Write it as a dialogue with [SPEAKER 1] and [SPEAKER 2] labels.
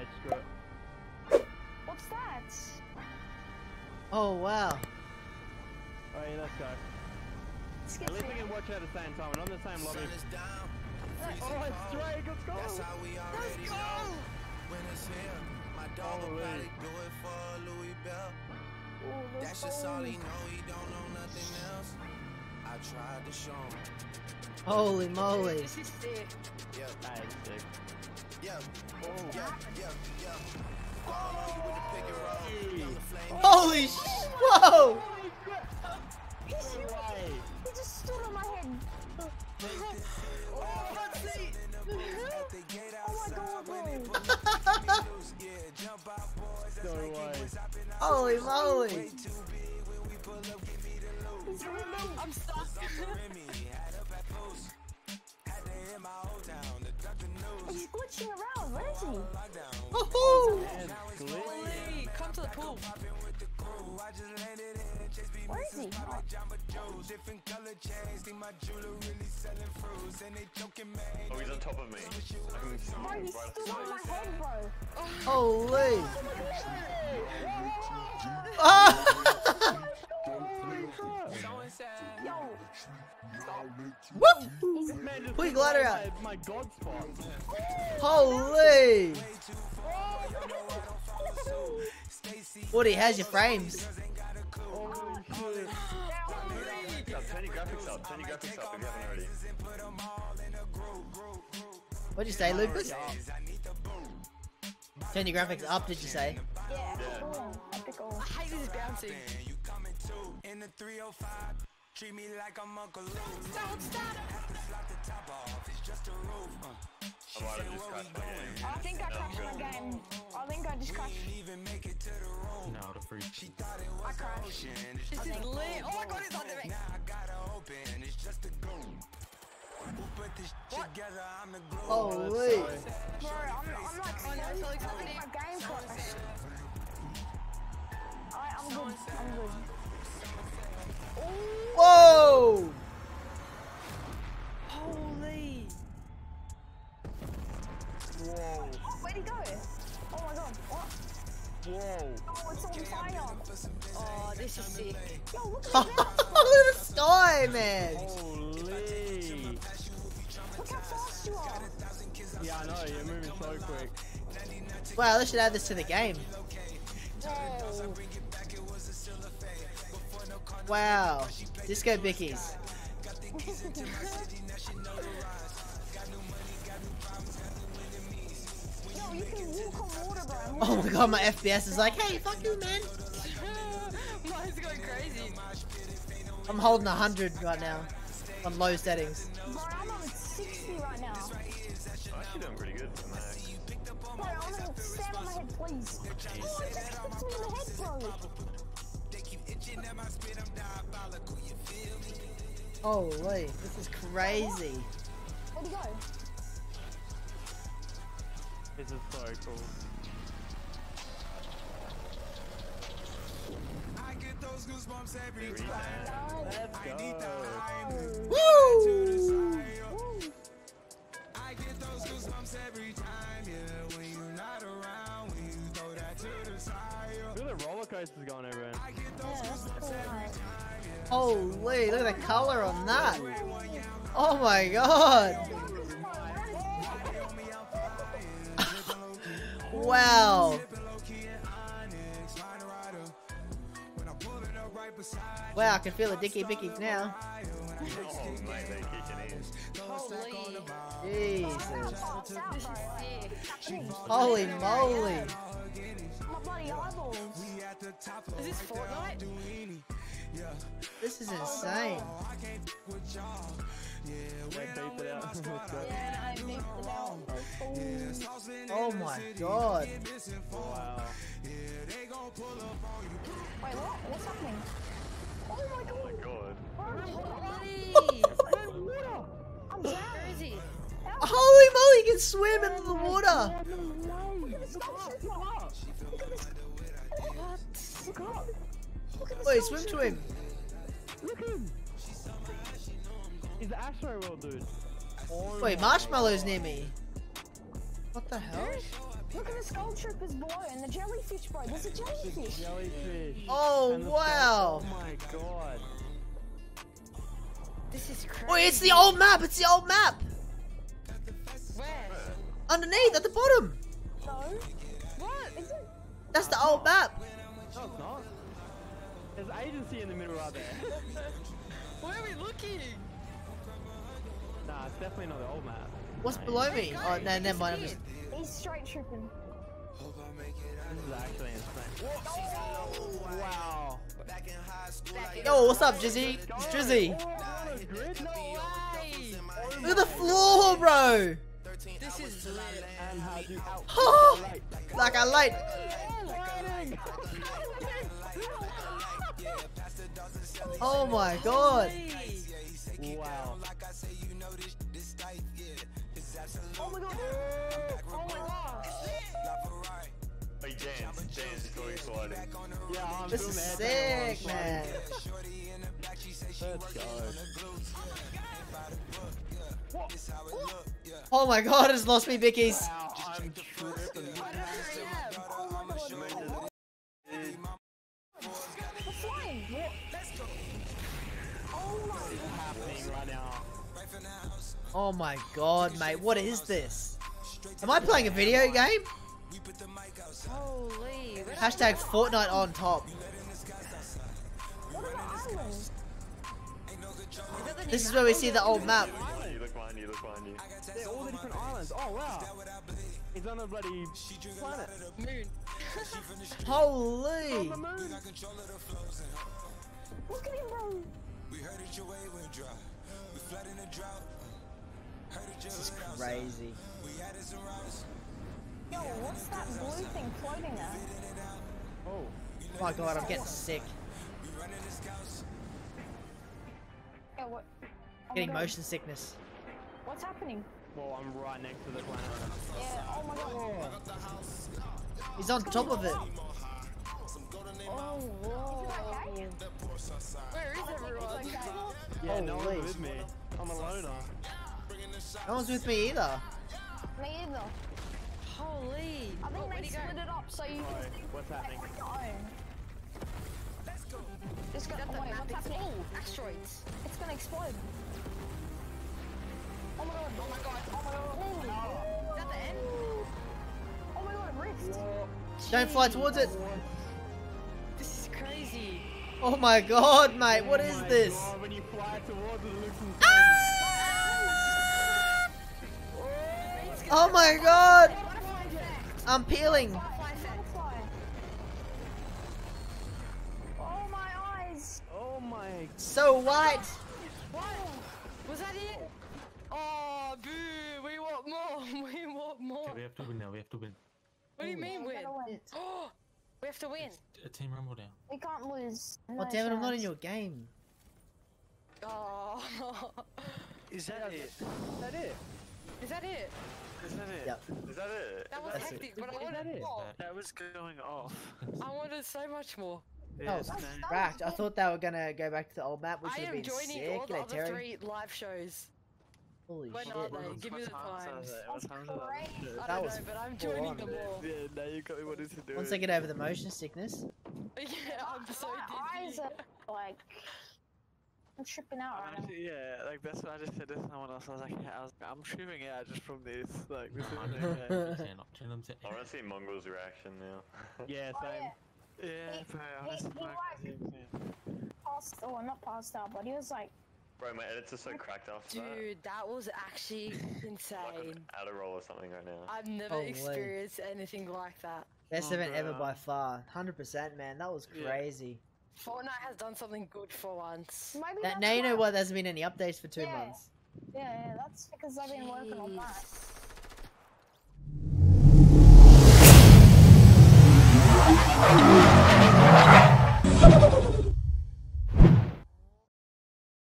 [SPEAKER 1] Alright, screw it.
[SPEAKER 2] What's that?
[SPEAKER 3] Oh wow.
[SPEAKER 1] Alright, let's go.
[SPEAKER 2] Let's
[SPEAKER 1] At
[SPEAKER 2] get
[SPEAKER 1] least we
[SPEAKER 2] there.
[SPEAKER 1] can watch at the same time. We're not in the same lobby.
[SPEAKER 2] Let's-
[SPEAKER 1] Oh, it's straight. Let's go.
[SPEAKER 4] That's how we already know when it's here. My dog will probably do it for Louis Bell. That's just all he know. He don't know nothing else. I tried to show him.
[SPEAKER 3] Holy moly.
[SPEAKER 2] This is sick.
[SPEAKER 4] Yeah,
[SPEAKER 1] That is sick.
[SPEAKER 4] yeah,
[SPEAKER 1] Oh.
[SPEAKER 4] yeah, yeah, yeah. Follow you with the pick and roll. Down the flame.
[SPEAKER 3] Holy whoa!
[SPEAKER 2] He just stood on my head.
[SPEAKER 4] Oh my
[SPEAKER 2] God, bro.
[SPEAKER 1] No way.
[SPEAKER 3] Holy moly!
[SPEAKER 2] I'm stuck. He's glitching around. Where is he?
[SPEAKER 3] Woohoo!
[SPEAKER 1] And glitch.
[SPEAKER 2] Holy, come to the pool. Where is he?
[SPEAKER 5] Oh, he's on top of me. I can see
[SPEAKER 2] Bro,
[SPEAKER 5] him
[SPEAKER 2] he
[SPEAKER 5] right
[SPEAKER 2] stood on my head, bro.
[SPEAKER 3] Holy! Ah!
[SPEAKER 2] Yo,
[SPEAKER 3] Woo!
[SPEAKER 1] Man, just
[SPEAKER 3] Put your
[SPEAKER 1] took
[SPEAKER 3] glider
[SPEAKER 1] away
[SPEAKER 3] out.
[SPEAKER 1] my god spot.
[SPEAKER 3] Holy! Woody, how's your frames?
[SPEAKER 1] Oh shit.
[SPEAKER 5] Turn your graphics up. Turn your graphics up if you haven't already.
[SPEAKER 3] What'd you say, Lucas? Turn your graphics up, did you say?
[SPEAKER 2] yeah, epical. I hate this bouncing.
[SPEAKER 4] Treat me like I'm Uncle Lou.
[SPEAKER 2] Stop.
[SPEAKER 5] I might have just crashed my game.
[SPEAKER 2] I think I crashed my game. I think I just crashed.
[SPEAKER 1] No, the freak.
[SPEAKER 2] I crashed. This is lit. Oh my god, it's under me.
[SPEAKER 3] Holy!
[SPEAKER 2] Bro, I'm like,
[SPEAKER 3] Oh,
[SPEAKER 2] I think my game crashed. I'm good.
[SPEAKER 3] Whoa!
[SPEAKER 2] Holy.
[SPEAKER 1] Whoa.
[SPEAKER 2] Where'd he go? Oh my god. What?
[SPEAKER 1] Whoa.
[SPEAKER 2] Oh, it's on fire. Oh, this is sick. Yo, look at
[SPEAKER 3] Look
[SPEAKER 2] this.
[SPEAKER 3] at the sky, man!
[SPEAKER 1] Holy.
[SPEAKER 2] Look how fast you are.
[SPEAKER 1] Yeah, I know. You're moving so quick.
[SPEAKER 3] Wow, they should add this to the game.
[SPEAKER 2] Whoa.
[SPEAKER 3] Wow. Disco Bickies.
[SPEAKER 2] Yo, you can walk on water, bro.
[SPEAKER 3] Oh my god, my FPS is like, hey, fuck you, man.
[SPEAKER 2] Mine's going crazy.
[SPEAKER 3] I'm holding 100 right now. On low settings.
[SPEAKER 2] Bro, I'm on 60 right now.
[SPEAKER 5] I'm actually doing pretty good for Max.
[SPEAKER 2] Bro, I'm gonna stand on my head, please. Oh, it just hits me in the head, bro.
[SPEAKER 3] Holy, this is crazy.
[SPEAKER 2] Where'd he go?
[SPEAKER 1] This is so cool.
[SPEAKER 4] I get those goosebumps every
[SPEAKER 1] Let's go.
[SPEAKER 3] Woo!
[SPEAKER 4] I get those goosebumps every time, yeah. When you're not around, when you throw that to the side.
[SPEAKER 1] Look at the roller coasters going over in.
[SPEAKER 2] Yeah, that's cool, right?
[SPEAKER 3] Holy, look at the color on that. Oh my god. Wow. Wow, I can feel the dicky bickies now.
[SPEAKER 5] Oh, mate, they kicking in.
[SPEAKER 2] Holy.
[SPEAKER 3] Jesus.
[SPEAKER 2] This is sick.
[SPEAKER 3] Holy moly.
[SPEAKER 2] My bloody eyeballs. Is this Fortnite?
[SPEAKER 3] This is insane.
[SPEAKER 1] They beeped it out. Let's go.
[SPEAKER 2] Yeah, I beeped it out.
[SPEAKER 3] Oh my god.
[SPEAKER 1] Wow.
[SPEAKER 2] Wait, what? What's happening? Oh my
[SPEAKER 5] Oh my
[SPEAKER 2] god.
[SPEAKER 5] god.
[SPEAKER 2] Holy. I'm drowning. Where is he?
[SPEAKER 3] Holy moly, you can swim into the water.
[SPEAKER 2] Look at this sculpture. Look at this. What? Look up. Look at this
[SPEAKER 3] Wait,
[SPEAKER 2] sculpture.
[SPEAKER 3] swim to him.
[SPEAKER 1] Look at him. He's the Astronomical dude. Oh
[SPEAKER 3] Wait,
[SPEAKER 1] my
[SPEAKER 3] marshmallows near me. What the hell?
[SPEAKER 2] Look at the skull troopers below and the jellyfish, bro. There's a jellyfish.
[SPEAKER 1] Jellyfish.
[SPEAKER 3] Oh,
[SPEAKER 1] And the
[SPEAKER 3] wow.
[SPEAKER 1] Oh my god.
[SPEAKER 6] This is crazy.
[SPEAKER 3] Oh, it's the old map. It's the old map.
[SPEAKER 6] Where?
[SPEAKER 3] Underneath at the bottom.
[SPEAKER 2] No.
[SPEAKER 6] What?
[SPEAKER 2] Is it?
[SPEAKER 3] That's the old map.
[SPEAKER 1] No, it's not. There's agency in the middle right there.
[SPEAKER 6] Where are we looking?
[SPEAKER 1] Nah, it's definitely not the old map.
[SPEAKER 3] What's below me? Oh, no, never mind. I'm just...
[SPEAKER 2] He's straight tripping.
[SPEAKER 1] This is actually insane. Whoa. Wow.
[SPEAKER 3] Yo, what's up, Jizzy? It's Drizzy.
[SPEAKER 1] Oh, on a grid? No way.
[SPEAKER 3] Look at the floor, bro.
[SPEAKER 6] This is lit.
[SPEAKER 1] And how'd you out?
[SPEAKER 3] Oh, like I like. Oh my god.
[SPEAKER 1] Wow.
[SPEAKER 2] Oh my god. Oh my gosh.
[SPEAKER 5] Hey, James, going sliding.
[SPEAKER 1] Yeah, I'm
[SPEAKER 3] This
[SPEAKER 1] doing
[SPEAKER 3] is
[SPEAKER 1] the air
[SPEAKER 3] sick, man.
[SPEAKER 1] Let's go.
[SPEAKER 3] Oh my god, it's lost me, Vickies.
[SPEAKER 1] Wow, I'm tripping.
[SPEAKER 2] Oh my god. The flame. What? Oh my god.
[SPEAKER 1] Happening right now.
[SPEAKER 3] Oh my god, mate, what is this? Am I playing a video game?
[SPEAKER 6] Holy.
[SPEAKER 3] Hashtag Fortnite on top.
[SPEAKER 2] What are the islands?
[SPEAKER 3] This is where we see the old map.
[SPEAKER 5] You look behind you, look behind you.
[SPEAKER 1] They're all the different islands. Oh wow. He's on a bloody planet.
[SPEAKER 6] Moon.
[SPEAKER 3] Holy.
[SPEAKER 1] On the moon.
[SPEAKER 2] Look at him, bro.
[SPEAKER 3] This is crazy.
[SPEAKER 2] Yo, what's that blue thing floating there?
[SPEAKER 1] Oh.
[SPEAKER 3] Oh my god, I'm getting sick.
[SPEAKER 2] Yeah, what? Oh my
[SPEAKER 3] Getting
[SPEAKER 2] god.
[SPEAKER 3] motion sickness.
[SPEAKER 2] What's happening?
[SPEAKER 1] Well, I'm right next to the planet.
[SPEAKER 2] Yeah, oh my god.
[SPEAKER 3] He's on top of it.
[SPEAKER 2] Oh, whoa.
[SPEAKER 6] Where is everyone?
[SPEAKER 1] Yeah, no
[SPEAKER 3] Holy.
[SPEAKER 1] one's with me. I'm a loner.
[SPEAKER 3] No one's with me either.
[SPEAKER 2] Me either.
[SPEAKER 6] Holy.
[SPEAKER 2] I think
[SPEAKER 6] Where'd
[SPEAKER 2] they
[SPEAKER 6] he go?
[SPEAKER 2] split it up so you
[SPEAKER 1] Sorry,
[SPEAKER 2] can
[SPEAKER 1] what's happening?
[SPEAKER 2] take your own. Just go.
[SPEAKER 6] Got
[SPEAKER 2] Oh
[SPEAKER 6] the
[SPEAKER 2] wait,
[SPEAKER 6] map.
[SPEAKER 2] what's happening?
[SPEAKER 6] Oh, asteroids.
[SPEAKER 2] It's gonna explode. Oh my god. Oh my god. Oh my god.
[SPEAKER 6] Is that the end?
[SPEAKER 2] Oh my god, it rift.
[SPEAKER 3] Don't fly towards it.
[SPEAKER 6] This is crazy.
[SPEAKER 3] Oh my god, mate, what is
[SPEAKER 1] Oh my
[SPEAKER 3] this?
[SPEAKER 1] God, when you fly towards it, it looks insane.
[SPEAKER 3] Oh my god!
[SPEAKER 2] Butterfly effect.
[SPEAKER 3] I'm peeling.
[SPEAKER 2] Butterfly effect. Butterfly. Oh my eyes.
[SPEAKER 1] Oh my.
[SPEAKER 3] So white.
[SPEAKER 6] What? Was that it? Oh, boo. We want more. We want more.
[SPEAKER 7] Okay, we have to win now. We have to win.
[SPEAKER 6] What do you mean
[SPEAKER 2] We're
[SPEAKER 6] win?
[SPEAKER 2] gonna win.
[SPEAKER 6] Oh, we have to win.
[SPEAKER 7] A team rumble now.
[SPEAKER 2] We can't lose.
[SPEAKER 3] Oh damn it, I'm not in your game.
[SPEAKER 6] Oh.
[SPEAKER 5] Is that it?
[SPEAKER 1] Is that it?
[SPEAKER 6] Is that it?
[SPEAKER 5] Is that it?
[SPEAKER 3] Yep.
[SPEAKER 5] Is that it?
[SPEAKER 6] That was
[SPEAKER 3] That's
[SPEAKER 6] hectic, but I
[SPEAKER 1] Is that
[SPEAKER 6] wanted
[SPEAKER 1] it?
[SPEAKER 6] more.
[SPEAKER 5] That was going off.
[SPEAKER 6] I wanted so much more.
[SPEAKER 3] That was cracked. I thought they were gonna go back to the old map, which
[SPEAKER 6] I
[SPEAKER 3] would have
[SPEAKER 6] am
[SPEAKER 3] been
[SPEAKER 6] joining
[SPEAKER 3] sick.
[SPEAKER 6] all the
[SPEAKER 3] G'day,
[SPEAKER 6] other
[SPEAKER 3] Terry.
[SPEAKER 6] 3 live shows.
[SPEAKER 3] Holy
[SPEAKER 6] When
[SPEAKER 3] shit.
[SPEAKER 6] are they? Give me the times.
[SPEAKER 5] What time is it?
[SPEAKER 6] I
[SPEAKER 3] That
[SPEAKER 6] don't
[SPEAKER 3] was
[SPEAKER 6] know, but I'm
[SPEAKER 3] full
[SPEAKER 6] joining
[SPEAKER 3] on.
[SPEAKER 6] them all.
[SPEAKER 5] Yeah, now you got me wanting to do
[SPEAKER 3] Once
[SPEAKER 5] it.
[SPEAKER 3] I get over the motion sickness.
[SPEAKER 6] Yeah, I'm so
[SPEAKER 2] My eyes
[SPEAKER 6] dizzy.
[SPEAKER 2] are like. I'm tripping out right now.
[SPEAKER 5] Yeah, like that's what I just said to someone else. I was like, yeah, I'm tripping out just from this. Like, this isn't okay.
[SPEAKER 7] Turn them to
[SPEAKER 5] I want to see Mongo's reaction now.
[SPEAKER 1] Yeah,
[SPEAKER 2] Oh,
[SPEAKER 1] same.
[SPEAKER 2] yeah.
[SPEAKER 5] Yeah, bro, I want to see Mongo's
[SPEAKER 2] Passed, or not passed out, but he was like,
[SPEAKER 5] Bro, my edits are so cracked after that.
[SPEAKER 6] Dude, that was actually
[SPEAKER 5] Like
[SPEAKER 6] insane.
[SPEAKER 5] an Adderall or something right now.
[SPEAKER 6] I've never
[SPEAKER 3] Holy.
[SPEAKER 6] experienced anything like that.
[SPEAKER 3] Best
[SPEAKER 5] Oh,
[SPEAKER 3] event ever
[SPEAKER 5] bro.
[SPEAKER 3] by far. 100%, man. That was
[SPEAKER 5] Yeah.
[SPEAKER 3] crazy.
[SPEAKER 6] Fortnite has done something good for once.
[SPEAKER 2] maybe
[SPEAKER 3] That,
[SPEAKER 2] that's
[SPEAKER 3] now you know
[SPEAKER 2] why.
[SPEAKER 3] why there hasn't been any updates for 2
[SPEAKER 2] Yeah.
[SPEAKER 3] months.
[SPEAKER 2] Yeah, that's because I've been working on that.
[SPEAKER 6] Jeez.